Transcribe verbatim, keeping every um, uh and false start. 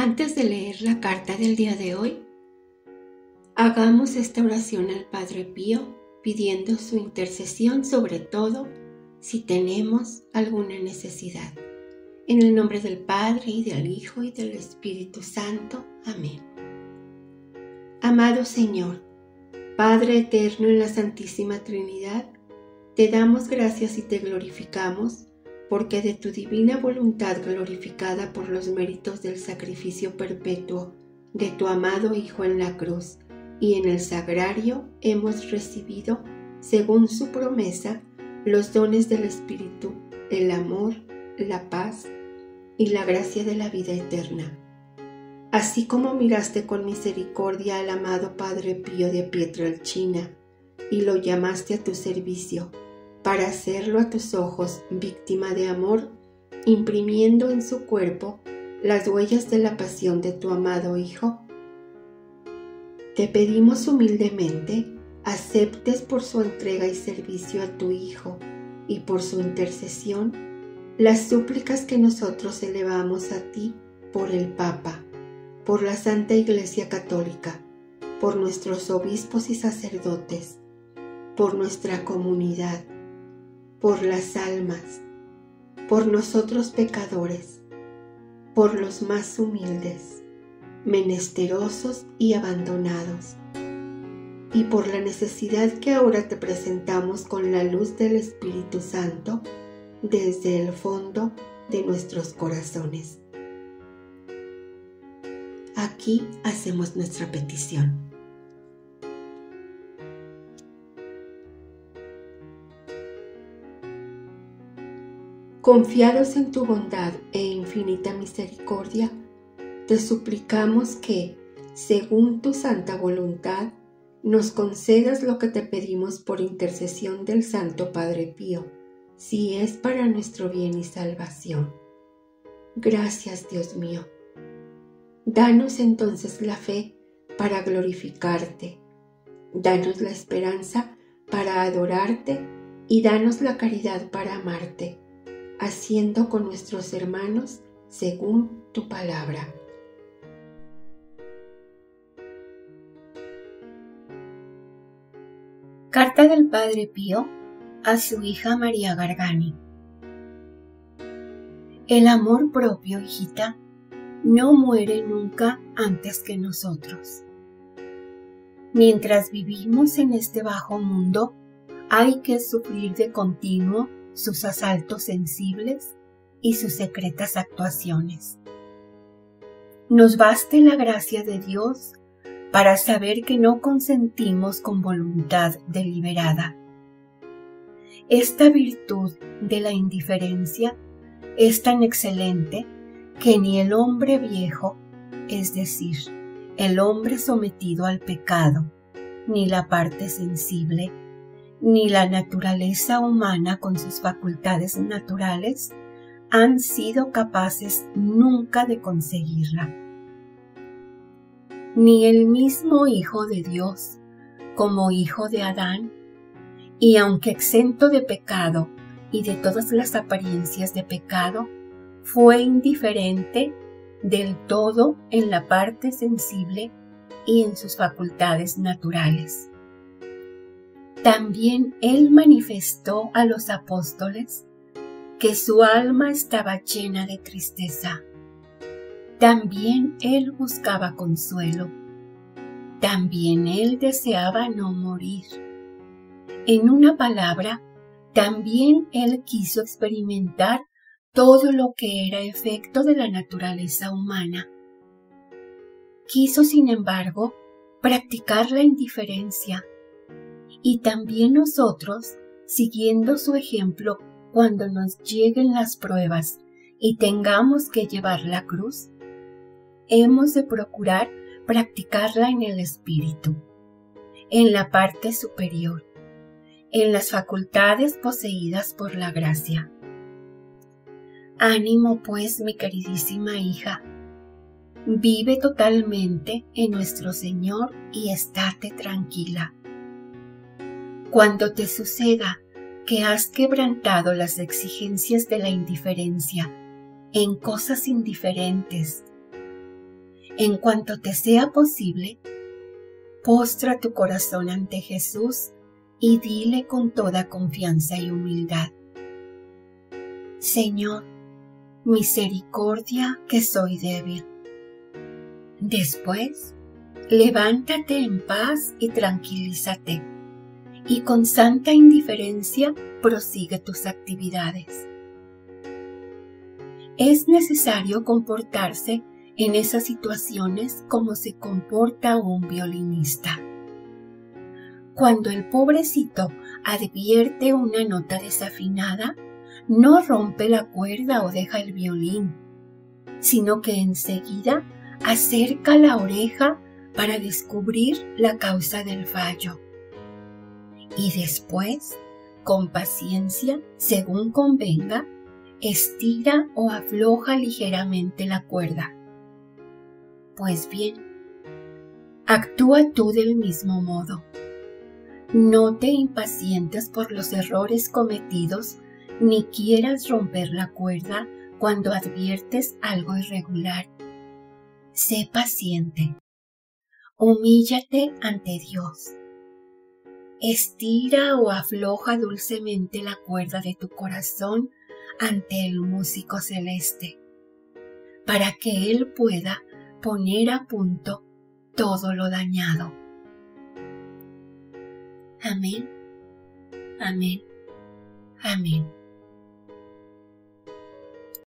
Antes de leer la carta del día de hoy, hagamos esta oración al Padre Pío pidiendo su intercesión, sobre todo si tenemos alguna necesidad. En el nombre del Padre, y del Hijo, y del Espíritu Santo. Amén. Amado Señor, Padre eterno en la Santísima Trinidad, te damos gracias y te glorificamos, porque de tu divina voluntad glorificada por los méritos del sacrificio perpetuo de tu amado Hijo en la cruz y en el sagrario, hemos recibido, según su promesa, los dones del Espíritu, el amor, la paz y la gracia de la vida eterna. Así como miraste con misericordia al amado Padre Pío de Pietrelcina y lo llamaste a tu servicio, para hacerlo a tus ojos víctima de amor, imprimiendo en su cuerpo las huellas de la pasión de tu amado Hijo, te pedimos humildemente aceptes por su entrega y servicio a tu Hijo y por su intercesión las súplicas que nosotros elevamos a ti por el Papa, por la Santa Iglesia Católica, por nuestros obispos y sacerdotes, por nuestra comunidad, por las almas, por nosotros pecadores, por los más humildes, menesterosos y abandonados, y por la necesidad que ahora te presentamos con la luz del Espíritu Santo desde el fondo de nuestros corazones. Aquí hacemos nuestra petición. Confiados en tu bondad e infinita misericordia, te suplicamos que, según tu santa voluntad, nos concedas lo que te pedimos por intercesión del Santo Padre Pío, si es para nuestro bien y salvación. Gracias, Dios mío. Danos entonces la fe para glorificarte, danos la esperanza para adorarte y danos la caridad para amarte, haciendo con nuestros hermanos según tu palabra. Carta del Padre Pío a su hija María Gargani. El amor propio, hijita, no muere nunca antes que nosotros. Mientras vivimos en este bajo mundo, hay que sufrir de continuo sus asaltos sensibles y sus secretas actuaciones. Nos baste la gracia de Dios para saber que no consentimos con voluntad deliberada. Esta virtud de la indiferencia es tan excelente que ni el hombre viejo, es decir, el hombre sometido al pecado, ni la parte sensible, ni la naturaleza humana con sus facultades naturales han sido capaces nunca de conseguirla. Ni el mismo Hijo de Dios, como hijo de Adán, y aunque exento de pecado y de todas las apariencias de pecado, fue indiferente del todo en la parte sensible y en sus facultades naturales. También él manifestó a los apóstoles que su alma estaba llena de tristeza. También él buscaba consuelo. También él deseaba no morir. En una palabra, también él quiso experimentar todo lo que era efecto de la naturaleza humana. Quiso, sin embargo, practicar la indiferencia. Y también nosotros, siguiendo su ejemplo, cuando nos lleguen las pruebas y tengamos que llevar la cruz, hemos de procurar practicarla en el espíritu, en la parte superior, en las facultades poseídas por la gracia. Ánimo, pues, mi queridísima hija, vive totalmente en nuestro Señor y estate tranquila. Cuando te suceda que has quebrantado las exigencias de la indiferencia en cosas indiferentes, En cuanto te sea posible, postra tu corazón ante Jesús y dile con toda confianza y humildad: Señor, misericordia, que soy débil. Después, levántate en paz y tranquilízate, y con santa indiferencia prosigue tus actividades. Es necesario comportarse en esas situaciones como se comporta un violinista. Cuando el pobrecito advierte una nota desafinada, no rompe la cuerda o deja el violín, sino que enseguida acerca la oreja para descubrir la causa del fallo. Y después, con paciencia, según convenga, estira o afloja ligeramente la cuerda. Pues bien, actúa tú del mismo modo. No te impacientes por los errores cometidos, ni quieras romper la cuerda cuando adviertes algo irregular. Sé paciente. Humíllate ante Dios. Estira o afloja dulcemente la cuerda de tu corazón ante el músico celeste, para que Él pueda poner a punto todo lo dañado. Amén, amén, amén.